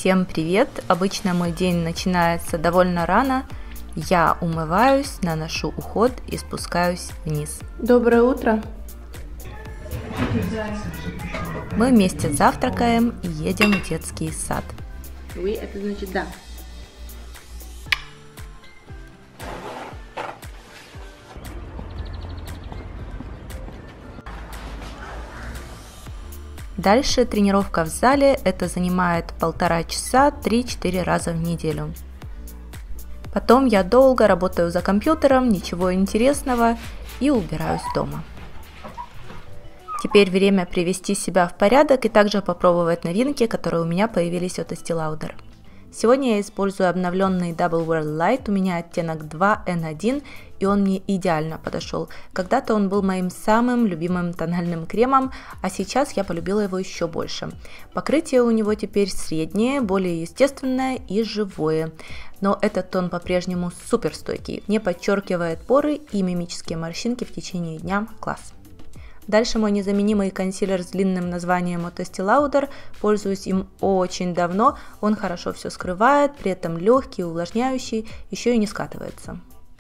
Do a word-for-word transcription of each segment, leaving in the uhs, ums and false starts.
Всем привет! Обычно мой день начинается довольно рано. Я умываюсь, наношу уход и спускаюсь вниз. Доброе утро! Мы вместе завтракаем и едем в детский сад. Oui, это значит да. Дальше тренировка в зале, это занимает полтора часа, три-четыре раза в неделю. Потом я долго работаю за компьютером, ничего интересного, и убираюсь дома. Теперь время привести себя в порядок и также попробовать новинки, которые у меня появились от Estee Lauder. Сегодня я использую обновленный Double Wear Light, у меня оттенок два эн один, и он мне идеально подошел. Когда-то он был моим самым любимым тональным кремом, а сейчас я полюбила его еще больше. Покрытие у него теперь среднее, более естественное и живое, но этот тон по-прежнему супер стойкий, не подчеркивает поры и мимические морщинки в течение дня. Класс! Дальше мой незаменимый консилер с длинным названием от Estee Lauder. Пользуюсь им очень давно, он хорошо все скрывает, при этом легкий, увлажняющий, еще и не скатывается.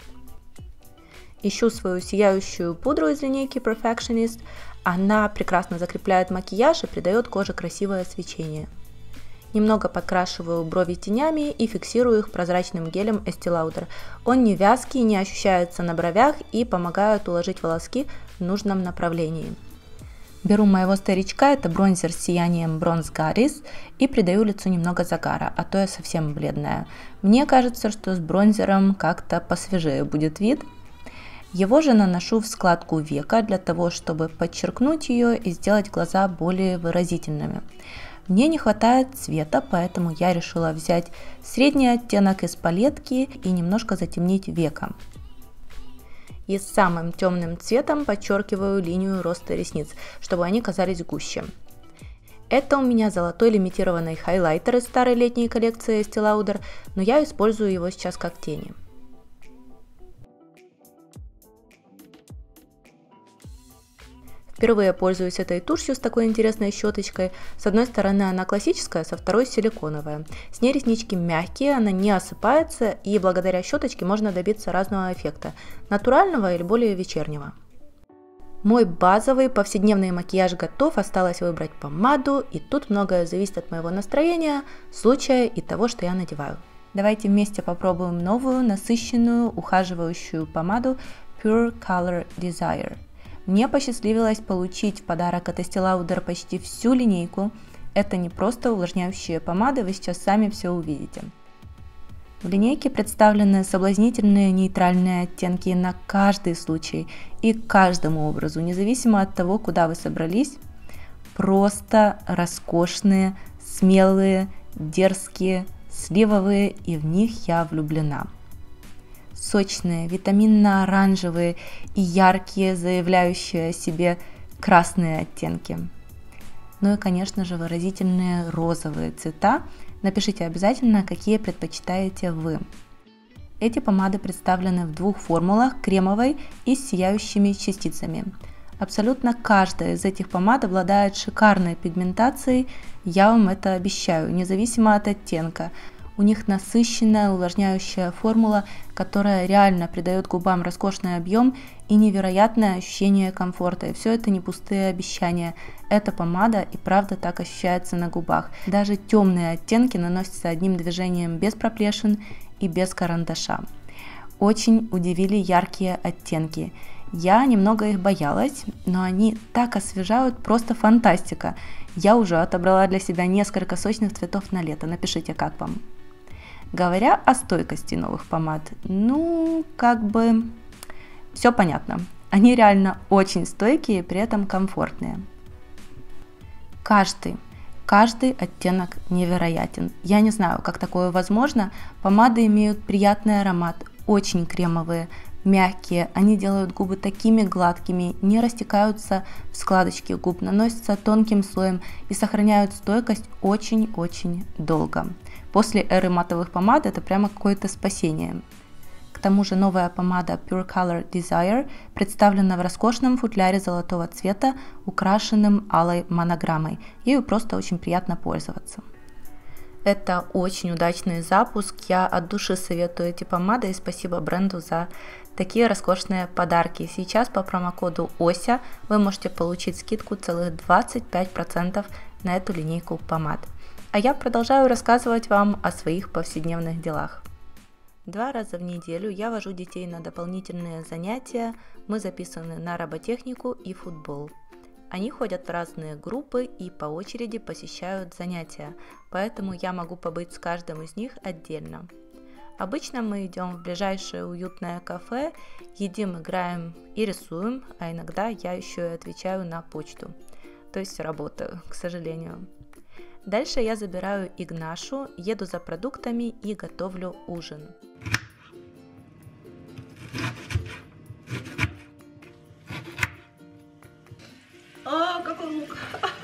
Ищу свою сияющую пудру из линейки Perfectionist. Она прекрасно закрепляет макияж и придает коже красивое свечение. Немного подкрашиваю брови тенями и фиксирую их прозрачным гелем Estee Lauder. Он не вязкий, не ощущается на бровях и помогает уложить волоски в нужном направлении. Беру моего старичка, это бронзер с сиянием Bronze Goddess, и придаю лицу немного загара, а то я совсем бледная. Мне кажется, что с бронзером как-то посвежее будет вид. Его же наношу в складку века для того, чтобы подчеркнуть ее и сделать глаза более выразительными. Мне не хватает цвета, поэтому я решила взять средний оттенок из палетки и немножко затемнить веко. И с самым темным цветом подчеркиваю линию роста ресниц, чтобы они казались гуще. Это у меня золотой лимитированный хайлайтер из старой летней коллекции Estee Lauder, но я использую его сейчас как тени. Впервые пользуюсь этой тушью с такой интересной щеточкой. С одной стороны она классическая, со второй силиконовая. С ней реснички мягкие, она не осыпается, и благодаря щеточке можно добиться разного эффекта, натурального или более вечернего. Мой базовый повседневный макияж готов, осталось выбрать помаду, и тут многое зависит от моего настроения, случая и того, что я надеваю. Давайте вместе попробуем новую, насыщенную, ухаживающую помаду Pure Color Desire. Мне посчастливилось получить в подарок от Estee Lauder почти всю линейку. Это не просто увлажняющие помады, вы сейчас сами все увидите. В линейке представлены соблазнительные нейтральные оттенки на каждый случай и к каждому образу, независимо от того, куда вы собрались. Просто роскошные, смелые, дерзкие, сливовые, и в них я влюблена. Сочные, витаминно-оранжевые и яркие, заявляющие о себе красные оттенки. Ну и, конечно же, выразительные розовые цвета. Напишите обязательно, какие предпочитаете вы. Эти помады представлены в двух формулах, кремовой и с сияющими частицами. Абсолютно каждая из этих помад обладает шикарной пигментацией, я вам это обещаю, независимо от оттенка. У них насыщенная увлажняющая формула, которая реально придает губам роскошный объем и невероятное ощущение комфорта. И все это не пустые обещания. Эта помада и правда так ощущается на губах. Даже темные оттенки наносятся одним движением без проплешин и без карандаша. Очень удивили яркие оттенки. Я немного их боялась, но они так освежают, просто фантастика. Я уже отобрала для себя несколько сочных цветов на лето. Напишите, как вам. Говоря о стойкости новых помад, ну, как бы, все понятно. Они реально очень стойкие и при этом комфортные. Каждый, каждый оттенок невероятен. Я не знаю, как такое возможно. Помады имеют приятный аромат, очень кремовые, мягкие. Они делают губы такими гладкими, не растекаются в складочки губ, наносятся тонким слоем и сохраняют стойкость очень-очень долго. После эры матовых помад это прямо какое-то спасение. К тому же новая помада Pure Color Desire представлена в роскошном футляре золотого цвета, украшенным алой монограммой. Ею просто очень приятно пользоваться. Это очень удачный запуск, я от души советую эти помады и спасибо бренду за такие роскошные подарки. Сейчас по промокоду Ося вы можете получить скидку целых двадцать пять процентов на эту линейку помад. А я продолжаю рассказывать вам о своих повседневных делах. Два раза в неделю я вожу детей на дополнительные занятия, мы записаны на роботехнику и футбол. Они ходят в разные группы и по очереди посещают занятия, поэтому я могу побыть с каждым из них отдельно. Обычно мы идем в ближайшее уютное кафе, едим, играем и рисуем, а иногда я еще и отвечаю на почту, то есть работаю, к сожалению. Дальше я забираю Игнашу, еду за продуктами и готовлю ужин. О, какой лук!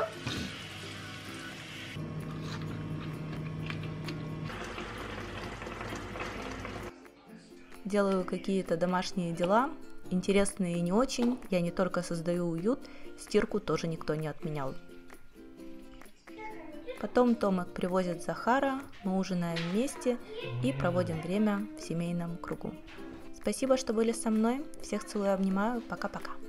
Делаю какие-то домашние дела, интересные и не очень. Я не только создаю уют, стирку тоже никто не отменял. Потом Томик привозит Захара, мы ужинаем вместе и проводим время в семейном кругу. Спасибо, что были со мной. Всех целую, обнимаю. Пока-пока.